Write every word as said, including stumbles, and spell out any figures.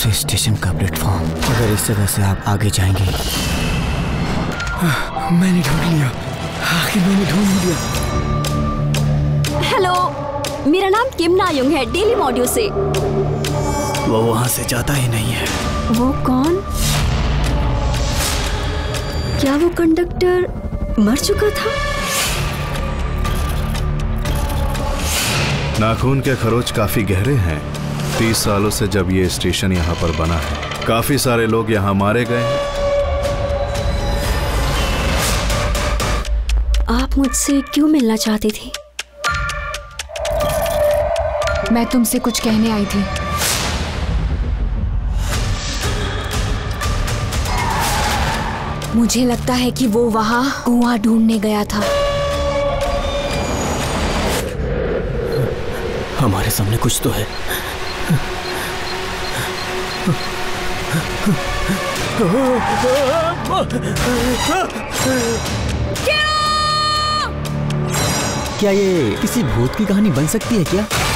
से स्टेशन का प्लेटफॉर्म। अगर इस जगह से आप आगे जाएंगे। मैंने ढूंढ लिया, आखिर मैंने ढूंढ लिया। हेलो, मेरा नाम किम नायुंग है, डेली मॉड्यूल से। वो वहां से जाता ही नहीं है। वो कौन? क्या वो कंडक्टर मर चुका था? नाखून के खरोच काफी गहरे हैं। तीस सालों से जब ये स्टेशन यहाँ पर बना है, काफी सारे लोग यहाँ मारे गए हैं। आप मुझसे क्यों मिलना चाहती थी? मैं तुमसे कुछ कहने आई थी। मुझे लगता है कि वो वहां कुआं ढूंढने गया था। हमारे सामने कुछ तो है। क्या ये किसी भूत की कहानी बन सकती है क्या?